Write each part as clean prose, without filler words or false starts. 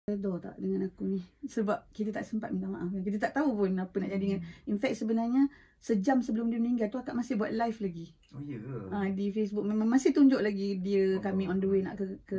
redha tak dengan aku ni, sebab kita tak sempat minta maaf, kita tak tahu pun apa nak jadi dengan. In fact sebenarnya sejam sebelum dia meninggal tu akak masih buat live lagi. Oh ya ke? Di Facebook memang masih tunjuk lagi dia kami on the way nak ke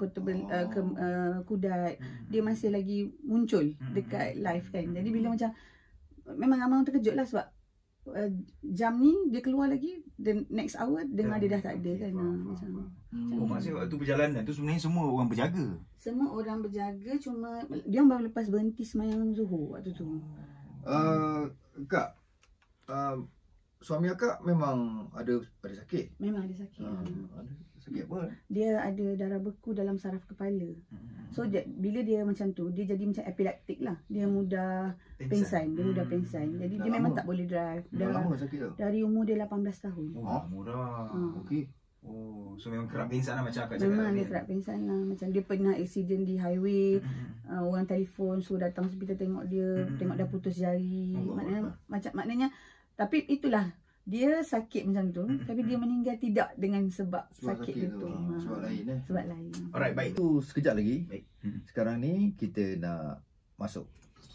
Kudat. Dia masih lagi muncul dekat live kan. Jadi bila macam memang ramai orang terkejut lah sebab jam ni dia keluar lagi, the next hour dengar dia dah tak ada kan. Macam Oh, maksudnya waktu perjalanan tu sebenarnya semua orang berjaga? Semua orang berjaga, cuma dia baru lepas berhenti semayang Zuhur waktu tu. Kak, suami akak memang ada sakit? Memang ada sakit. Ada sakit apa? Dia ada darah beku dalam saraf kepala. So bila dia macam tu, dia jadi macam epileptik lah. Dia mudah pengsan. Dia mudah pengsan. Jadi dia memang tak boleh drive. Dah lama sakit tu? Dari umur dia 18 tahun. Oh, mudah. Okey. Oh, so memang kerap pingsan lah macam akak cakap. Memang dia kerap pingsan lah. Macam dia pernah accident di highway. Orang telefon suruh datang hospital tengok dia. Tengok dah putus jari. Maknanya tapi itulah, dia sakit macam tu, tapi dia meninggal tidak dengan sebab sakit itu. Sebab lain Sebab lain. Alright, baik. Tu sekejap lagi. Baik. Sekarang ni kita nak masuk.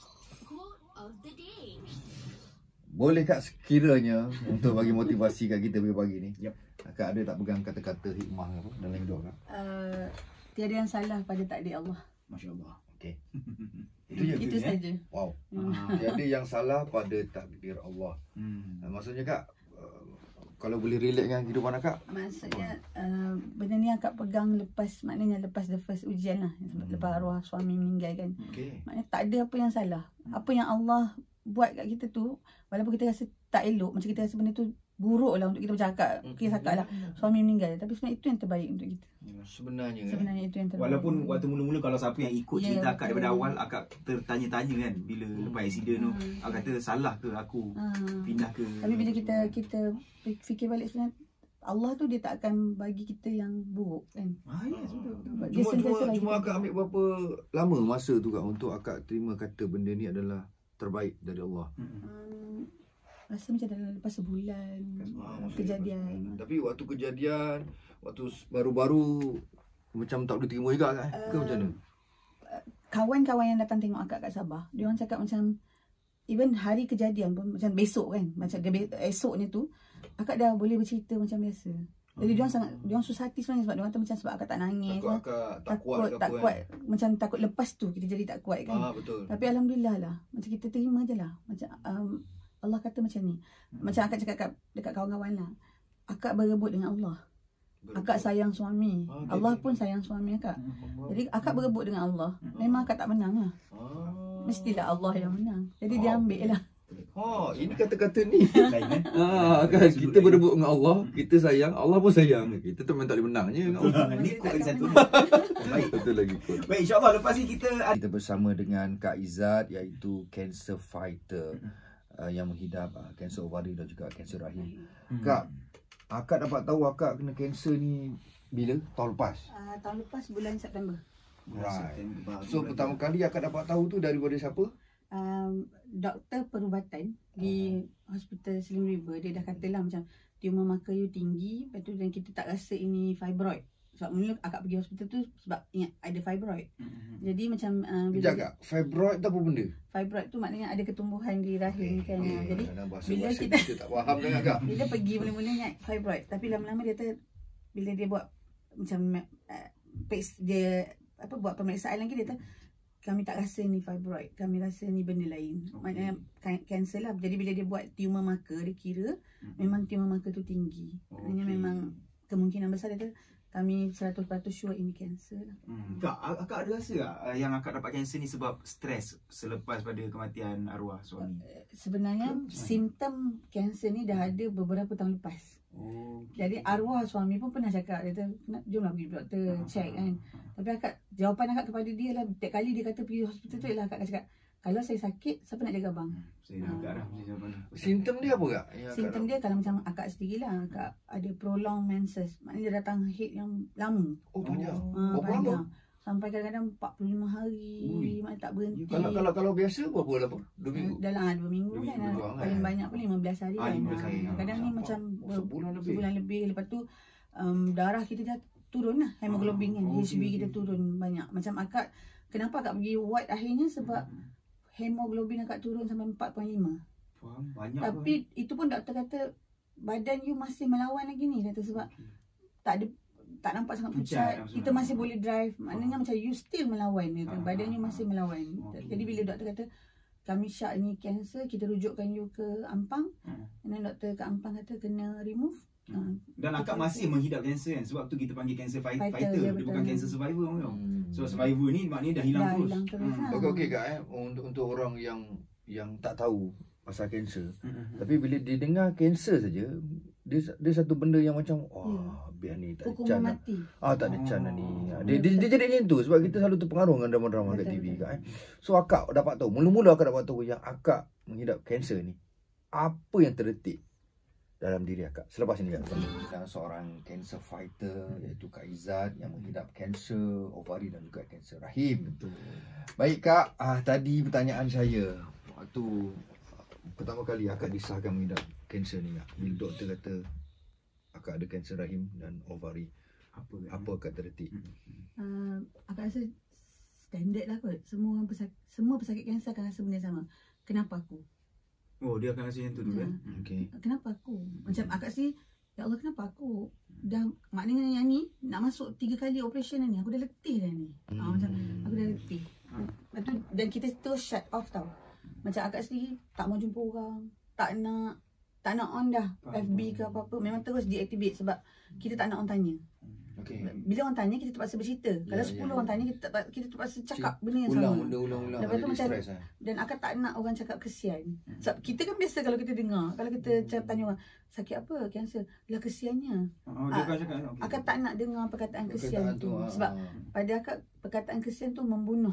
Boleh Kak sekiranya untuk bagi motivasi kat kita pagi-pagi ni? Yep. Kak ada tak pegang kata-kata hikmah apa dalam hidup Kak? Tiada yang salah pada takdir Allah. Masya Allah. Okey. Itu saja. Wow. Tiada yang salah pada takdir Allah. Maksudnya Kak, kalau boleh relate dengan kehidupan akak? Maksudnya benda ni akak pegang lepas the first ujian lah. Lepas arwah suami meninggal kan. Maknanya tak ada apa yang salah. Apa yang Allah buat kat kita tu, walaupun kita rasa tak elok, macam kita rasa benda tu buruk lah untuk kita, macam akak, kisah akak lah, suami meninggal, tapi sebenarnya itu yang terbaik untuk kita. Sebenarnya itu yang terbaik. Walaupun waktu mula-mula kalau siapa yang ikut cerita akak daripada awal, akak tertanya-tanya kan bila lepas aksiden tu, akak kata salah ke aku pindah ke. Tapi bila kita fikir balik, sebenarnya Allah tu dia tak akan bagi kita yang buruk kan. Yes, betul. Cuma akak ambil berapa lama masa tu Kak untuk akak terima kata benda ni adalah terbaik dari Allah? Rasa macam dalam lepas sebulan kejadian. Tapi waktu kejadian, waktu baru-baru macam tak boleh terima juga kan? Ke macam mana? Kawan-kawan yang datang tengok akak kat Sabah, dia orang cakap macam even hari kejadian pun, macam besok kan, macam esoknya tu akak dah boleh bercerita macam biasa. Jadi dia orang susah hati sebenarnya sebab dia orang tu macam sebab akak tak nangis. Takut akak tak kuat, macam takut lepas tu kita jadi tak kuat kan. Betul. Tapi alhamdulillah lah, macam kita terima je lah. Macam Allah kata macam ni. Macam akak cakap dekat kawan-kawan lah, akak berebut dengan Allah. Akak sayang suami. Allah pun sayang suami akak. Jadi akak berebut dengan Allah. Memang akak tak menang lah. Mestilah Allah yang menang. Jadi dia ambil lah. Ini kata-kata ni kan, kita berebut dengan Allah, kita sayang, Allah pun sayang. Kita tu memang tak boleh menangnya dengan Allah. Ni kot lagi satu. Baik, betul lagi kot. Baik, insyaAllah lepas ni kita bersama dengan Kak Izzat, iaitu cancer fighter yang menghidap kanser ovari dan juga kanser rahim. Kak, akak dapat tahu akak kena kanser ni bila? Tahun lepas? Tahun lepas bulan September. Right. So pertama kali akak dapat tahu tu daripada siapa? Doktor perubatan di Hospital Slim River, dia dah katalah macam tumor maka you tinggi, lepas tu dan kita tak rasa ini fibroid. Sebab mula akak pergi hospital tu sebab ingat ada fibroid. Jadi macam Kejap, fibroid tu apa benda? Fibroid tu maknanya ada ketumbuhan di rahim kan. Jadi bila kita tak faham dengan Kak. Bila pergi mula-mula ingat fibroid, tapi lama-lama dia kata bila dia buat macam dia buat pemeriksaan lagi, dia kata kami tak rasa ni fibroid, kami rasa ni benda lain. Maknanya kanser lah. Jadi bila dia buat tumor maka, dia kira memang tumor maka tu tinggi. Maknanya memang kemungkinan besar dia kami 100% sure ini kanser lah. Kak, akak ada rasa tak yang akak dapat kanser ni sebab stres selepas pada kematian arwah suami? Sebenarnya simptom kanser ni dah ada beberapa tahun lepas. Jadi arwah suami pun pernah cakap, dia kata jomlah pergi doktor check kan. Tapi jawapan akak kepada dia lah, setiap kali dia kata pergi hospital tu ialah akak cakap, kalau saya sakit, siapa nak jaga abang? Saya nak agak dah jawapan. Simptom dia apa Kak? Simptom dia kalau macam akak sendirilah, akak ada prolonged menses. Maknanya dia datang haid yang lama. Panjang. Panjang. Sampai kadang-kadang 45 hari, maknanya tak berhenti. Kalau biasa berapa lama? 2 minggu? Dalam 2 minggu kan. Paling banyak pun 15 hari kan. Kadang ni macam sebulan lebih. Lepas tu darah kita dah turun lah, hemoglobin kan, HB kita turun banyak. Macam akak Kenapa akak pergi ward akhirnya? Sebab hemoglobin akak turun sampai 4.5. Faham, banyak. Tapi itu pun doktor kata badan you masih melawan lagi ni, kata, sebab tak nampak sangat pucat, kita masih boleh drive. Maknanya macam you still melawan, kata. Badan you masih melawan. Jadi bila doktor kata kami syak ni kanser, kita rujukkan you ke Ampang. Dan doktor kat Ampang kata kena remove. Dan akak masih menghidap kanser kan? Sebab tu kita panggil kanser fighter. Ya, Dia bukan kanser survivor. So survivor ni maknanya dah hilang terus. Okey Kak, untuk orang yang tak tahu pasal kanser, tapi bila dia dengar kanser saja, dia satu benda yang macam biar ni tak can mati. Tak ada can ni. Dia jadi macam tu sebab kita selalu terpengaruh dengan drama-drama kat TV Kak. So akak dapat tahu, mula-mula akak dapat tahu yang akak menghidap kanser ni, apa yang terdetik dalam diri akak selepas ini Kak? Dan seorang cancer fighter iaitu Kak Izzat yang menghidap kanser ovari dan juga kanser rahim. Betul. Baik Kak, tadi pertanyaan saya waktu pertama kali akak disahkan menghidap kanser ni Kak, bila doktor kata akak ada kanser rahim dan ovari, apa akak terdetik? Akak rasa standard lah kot. Semua pesakit kanser akan rasa benda sama. Kenapa aku? Oh, dia akan rasa macam tu dulu kan? Okay. Kenapa aku? Macam akak sih, ya Allah kenapa aku? Dah, maknanya yang ni nak masuk 3 kali operation ni, aku dah letih dah ni. Macam aku dah letih. Lepas tu, dan kita terus shut off tau. Macam akak sendiri tak mau jumpa orang, tak nak on dah FB ke apa-apa, memang terus deactivate sebab kita tak nak orang tanya. Okay. Bila orang tanya kita terpaksa bercerita. Kalau 10 orang tanya kita terpaksa cakap benda yang sama. Ulang. Lepas tu macam dan akak tak nak orang cakap kesian. Sebab kita kan biasa kalau kita dengar, kalau kita tanya orang sakit apa, kanser, lah kesiannya. Akak tak nak dengar perkataan kesian tu. Sebab pada akak perkataan kesian tu membunuh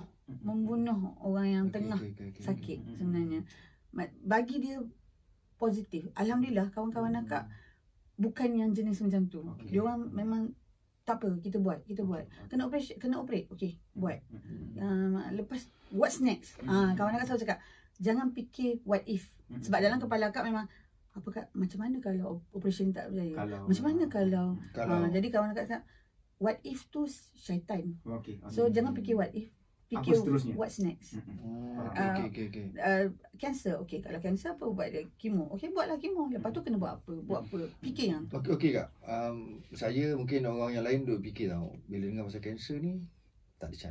orang yang tengah sakit sebenarnya. Bagi dia positif. Alhamdulillah kawan-kawan akak bukan yang jenis macam tu. Dia orang memang tak apa, kita buat. Kena operate, okey, buat. Lepas what's next? Kawan akak selalu cakap, jangan fikir what if. Sebab dalam kepala akak memang macam mana kalau operation tak berjaya? Macam mana kalau jadi kawan akak cakap what if tu syaitan. So jangan fikir what if, fikir what's next. Cancer, okey, kalau cancer apa buat dia? Kemo. Okey, buatlah kemo. Lepas tu kena buat apa? Fikir yang tu. Okey Kak. Saya mungkin orang yang lain duk fikir tau, bila dengar pasal kanser ni tak ada can.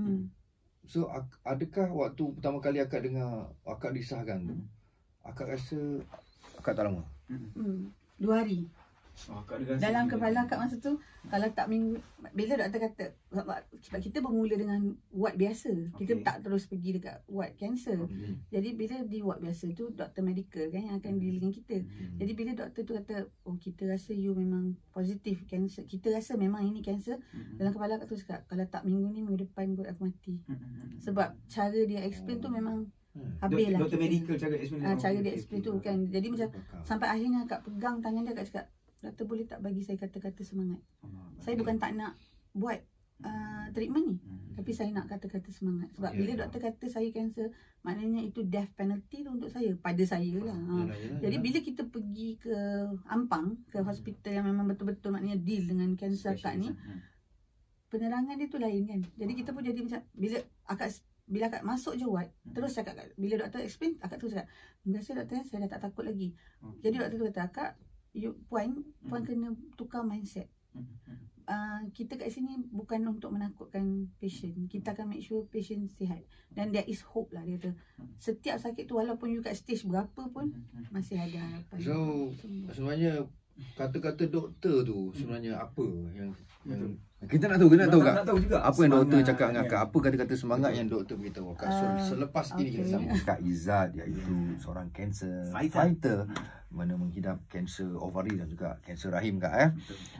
So adakah waktu pertama kali akak dengar akak disahkan tu, akak rasa akak tak lama? 2 hari. Dalam kepala akak masa tu, kalau tak minggu, bila doktor kata, sebab kita bermula dengan ward biasa, kita tak terus pergi dekat ward kanser. Jadi bila di ward biasa tu, doktor medical kan yang akan deal dengan kita. Jadi bila doktor tu kata, oh kita rasa you memang positif kanser, kita rasa memang ini kanser, dalam kepala akak tu cakap, kalau tak minggu depan kot aku mati. Sebab cara dia explain tu memang habis lah. Doktor medical cara dia explain tu kan. Jadi macam sampai akhirnya akak pegang tangan dia, akak cakap, doktor boleh tak bagi saya kata-kata semangat? Saya bukan tak nak buat treatment ni, tapi saya nak kata-kata semangat. Sebab bila doktor kata saya kanser, maknanya itu death penalty tu untuk saya, pada saya lah. Jadi bila kita pergi ke Ampang, ke hospital yang memang betul-betul maknanya deal dengan kanser akak ni, penerangan dia tu lain kan. Jadi kita pun jadi macam, bila akak masuk je ward, terus cakap, bila doktor explain, akak terus cakap, biasa doktor saya dah tak takut lagi. Jadi doktor tu kata, akak, puan kena tukar mindset. Kita kat sini bukan untuk menakutkan patient. Kita akan make sure patient sihat. Dan there is hope lah, dia kata. Setiap sakit tu walaupun you kat stage berapa pun masih ada harapan. So sebenarnya kata-kata doktor tu sebenarnya apa yang kita nak tahu Kak. Nak tahu juga apa yang doktor cakap dengan Kak? Apa kata-kata semangat yang doktor beritahu Kak? Selepas ini kita sama Kak Izzat, iaitu seorang cancer fighter mana menghidap kanser ovari dan juga kanser rahim Kak.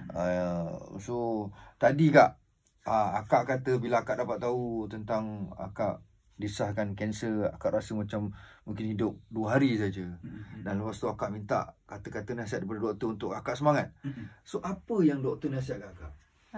So tadi Kak, akak kata bila akak dapat tahu tentang akak disahkan kanser, akak rasa macam mungkin hidup 2 hari saja. Dan lepas tu akak minta kata-kata nasihat daripada doktor untuk akak semangat. So apa yang doktor nasihatkan akak?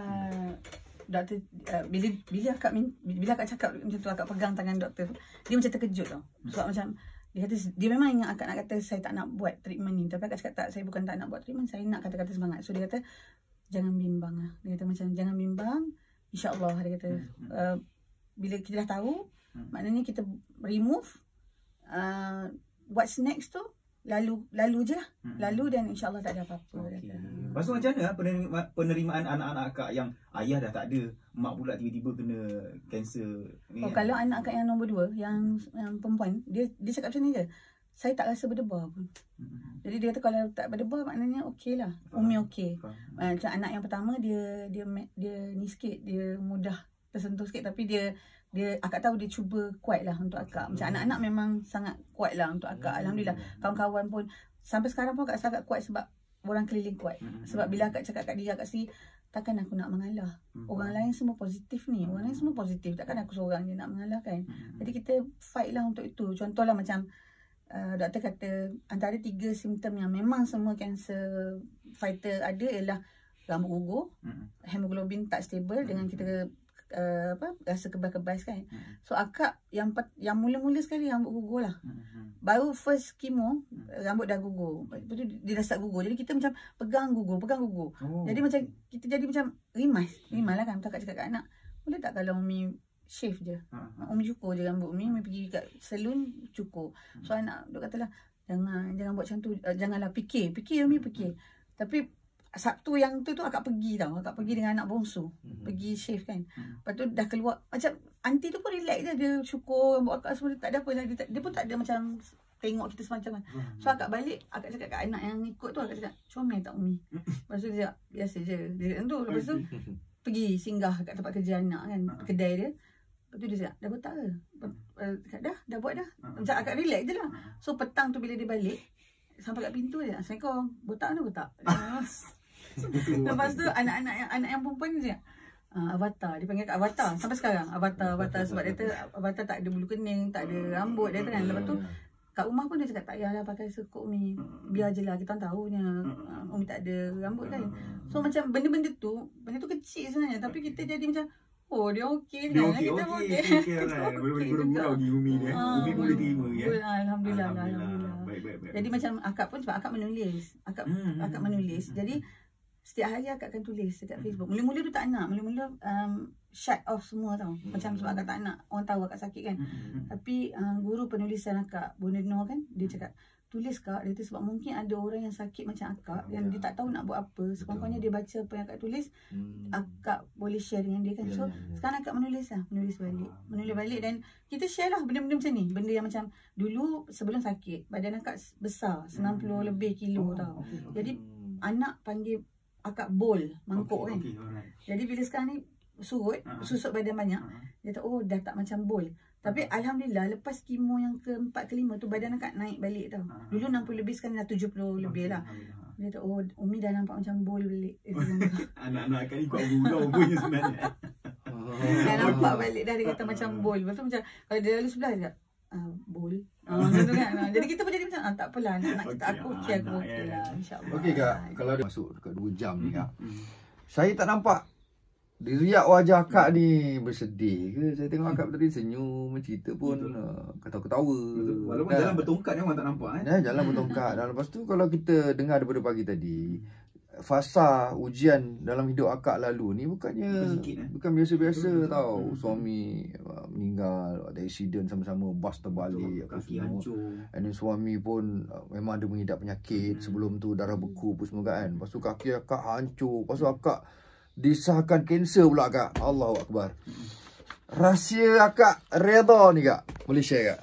Doktor bila akak cakap macam tu, akak pegang tangan doktor, dia macam terkejut tau. Sebab macam dia kata, dia memang ingat akak nak kata saya tak nak buat treatment ni, tapi akak cakap tak, saya bukan tak nak buat treatment, saya nak kata-kata semangat. So dia kata jangan bimbang lah. Dia kata macam jangan bimbang, insya-Allah. Dia kata bila kita dah tahu, maknanya kita remove, what's next tu lalu je lah. Lalu dan insyaAllah tak ada apa-apa. Lepas tu macam mana penerimaan anak-anak akak yang ayah dah tak ada, mak pula tiba-tiba kena kanser ni? Kalau anak akak yang nombor 2, yang perempuan, dia cakap macam ni je, saya tak rasa berdebar pun. Jadi dia kata kalau tak berdebar maknanya okey lah, Umi okey. Macam anak yang pertama dia ni sikit, dia mudah tersentuh sikit, tapi dia akak tahu dia cuba kuat lah untuk akak. Macam anak-anak memang sangat kuat lah untuk akak. Alhamdulillah. Kawan-kawan pun sampai sekarang pun akak sangat kuat sebab orang keliling kuat. Sebab bila akak cakap kat diri akak sendiri, takkan aku nak mengalah. Orang lain semua positif ni. Orang lain semua positif. Takkan aku seorang je nak mengalah kan. Jadi kita fight lah untuk itu. Contohlah macam doktor kata antara 3 simptom yang memang semua cancer fighter ada ialah rambut gugur, hemoglobin tak stable dengan kita rasa kebas-kebas kan. So akak yang mula-mula sekali rambut gugur lah. Baru first chemo rambut dah gugur. Lepas tu dia dah start gugur. Jadi kita macam pegang gugur. Jadi macam kita jadi macam rimas lah kan. Akak cakap kat anak, boleh tak kalau Umi shave je, Umi cukur je rambut Umi pergi kat salon cukur. So anak duk katalah jangan buat macam tu, janganlah fikir Umi fikir. Tapi Sabtu yang tu akak pergi tau. Akak pergi dengan anak bongsu. Pergi shave kan. Lepas tu dah keluar. Macam aunty tu pun relax je. Dia syukur rambut akak semua. Tak ada apa lah. Dia pun tak ada macam tengok kita semacam kan. So akak balik. Akak cakap kat anak yang ikut tu. Akak cakap comel tak Umi? Lepas tu dia cakap biasa je. Dia cakap tu. Lepas tu pergi singgah kat tempat kerja anak kan. Kedai dia. Lepas tu dia cakap dah botak ke? Dah buat dah. Macam akak relax je lah. So petang tu bila dia balik. Sampai kat pintu dia. Assalamualaikum. Botak mana botak? Lepas tu anak yang perempuan ni dia Avatar, dia panggil kat Avatar sampai sekarang. Avatar sebab dia kata Avatar tak ada bulu kening, tak ada rambut dia kan. Lepas tu kat rumah pun dia cakap tak payahlah pakai sekut Umi, biar je lah kita tahunya Umi tak ada rambut kan. So macam benda tu kecil sebenarnya, tapi kita jadi macam oh dia okey kan. Kita okey lah. Boleh bergurau di Umi dia. Umi boleh terima ya. Alhamdulillah. Baik. Jadi macam akak pun sebab akak menulis. Akak menulis. Jadi setiap hari akak akan tulis dekat Facebook. Mula-mula tu tak nak. Mula-mula shut off semua tau. Macam sebab akak tak nak orang tahu akak sakit kan. Tapi guru penulisan akak, Bu Nur kan, dia cakap tulis kak. Dia kata sebab mungkin ada orang yang sakit macam akak yang dia tak tahu nak buat apa. Sekurang-kurangnya dia baca apa yang akak tulis, akak boleh share dengan dia kan. So sekarang akak menulis balik dan kita share lah benda-benda macam ni. Benda yang macam dulu sebelum sakit badan akak besar 90 lebih kilo tau. Jadi anak panggil akak bol, mangkuk kan. Jadi bila sekarang ni susut badan banyak, dia kata oh dah tak macam bol. Tapi Alhamdulillah lepas kemo yang ke-4 ke-5 tu badan akak naik balik tau. Dulu 60 lebih, sekarang dah 70 lebih lah. Dia kata oh Umi dah nampak macam bol balik. Anak-anak akak ni kuat gurau punya sebenarnya. Dah nampak balik dah, dia kata macam bol. Lepas tu macam kalau dia lalu sebelah dia bol. Macam kan. Jadi kita pun jadi macam tak apalah, nak kita aku okey lah insya-Allah. Okey kak, kalau dia masuk dekat 2 jam ni kak. Saya tak nampak riak wajah akak ni bersedih ke. Saya tengok akak tadi senyum, cerita pun ketawa-ketawa. Walaupun jalan bertongkat ni orang tak nampak jalan bertongkat. Dan lepas tu kalau kita dengar daripada pagi tadi, fasa ujian dalam hidup akak lalu ni bukannya bukan biasa-biasa tau. Suami meninggal, ada accident sama-sama, bas terbalik apa semua. And then suami pun memang ada mengidap penyakit. Sebelum tu darah beku pun semua kan. Lepas tu kaki akak hancur. Lepas tu akak disahkan kanser pula kak. Allahu Akbar. Rahsia akak redha ni kak, boleh share kak?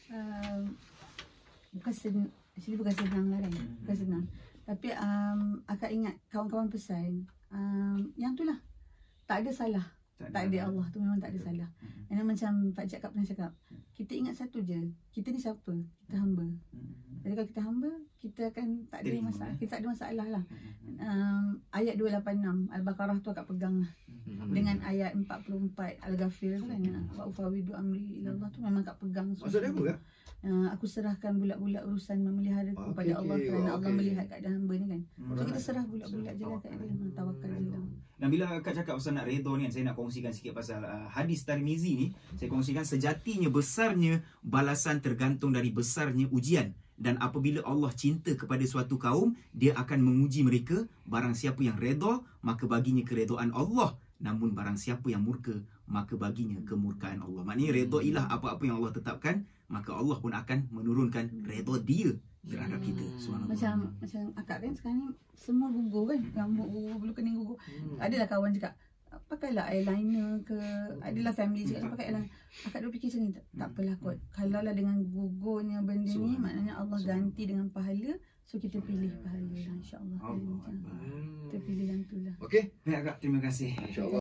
Bukan senang lah kan. Bukan senang. Tapi akak ingat kawan-kawan pesan yang tu lah, tak ada salah. Tak ada Allah tu memang tak ada salah. Dan macam Pak Cik pernah cakap, kita ingat satu je, kita ni siapa? Kita hamba. Jadi kalau kita hamba, kita akan tak ada masalah. Kita tak ada masalah lah. Ayat 286 Al-Baqarah tu akak pegang lah. Dengan ayat 44 Al-Ghafir tu kan, wa ufawidu amri ilallah tu memang akak pegang. Maksudnya apa kak? Aku serahkan bulat-bulat urusan memelihara kepada Allah kerana Allah melihat keadaan hamba ni kan. So kita serah bulat-bulat je lah kat dia, tawakal je lah. Dan bila akak cakap pasal nak redha ni kan, saya nak kongsikan sikit pasal hadis Tirmizi ni. Saya kongsikan sejatinya besarnya balasan tergantung dari besarnya ujian. Dan apabila Allah cinta kepada suatu kaum, dia akan menguji mereka. Barang siapa yang redha, maka baginya keredaan Allah Namun barang siapa yang murka, maka baginya kemurkaan Allah. Maknanya redailah apa-apa yang Allah tetapkan, maka Allah pun akan menurunkan redha dia terhadap kita. Subhanallah. Macam akak kan sekarang ni semua gugur kan, rambut gugur, bulu kening gugur. Adalah kawan cakap, pakailah eyeliner ke, adalah family cakap pakai eyeliner. Akak duk fikir macam ni, tak apalah kot. Kalau lah dengan gugurnya benda ni, maknanya Allah ganti dengan pahala. So kita pilih pahala lah, insyaAllah. Kita pilih yang tu lah. Okey. Baik Kak, terima kasih. InsyaAllah.